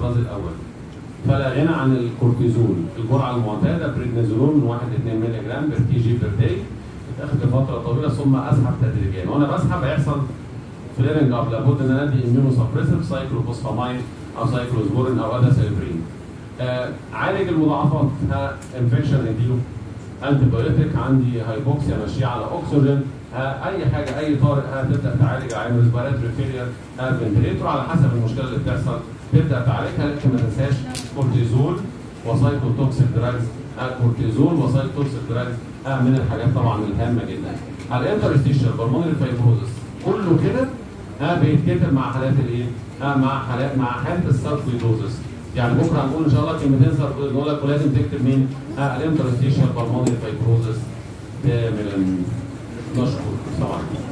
الفاز الاول. فلا غنى عن الكورتيزون، الجرعه المعتاده بريدنيزولون من 1 ل 2 مللي جرام بير كي جي بير داي، بتاخد لفتره طويله ثم اسحب تدريجيا، وانا بسحب هيحصل فليرنج اب، لابد ان انا ادي اميونو سبريسيف سايكلوفوسفامايد او سايكلوسبورين او اداسيلبرين. عالج المضاعفات، انفكشن اديله انتي بايوتيك، عندي هايبوكسيا ماشيه على اكسجين، اي حاجه اي طارئ تبدا تعالج عين ريسبيراتوري فيلير، فنتليتور على حسب المشكله اللي بتحصل تبدا تعالجها، لكن ما تنساش كورتيزول وسايكوتوكسيك دراجز، كورتيزول وسايكوتوكسيك دراجز من الحاجات طبعا الهامه جدا. الانترستيشال بالمونري فايبروزس كله كده بيتكتب مع حالات الايه؟ مع حاله الساركويدوزس. يعني بكره هنقول ان شاء الله كلمتين نقول لك ولازم تكتب مين؟ الانترستيشال بالمونري فايبروزس كاملا. نشكر. السلام عليكم.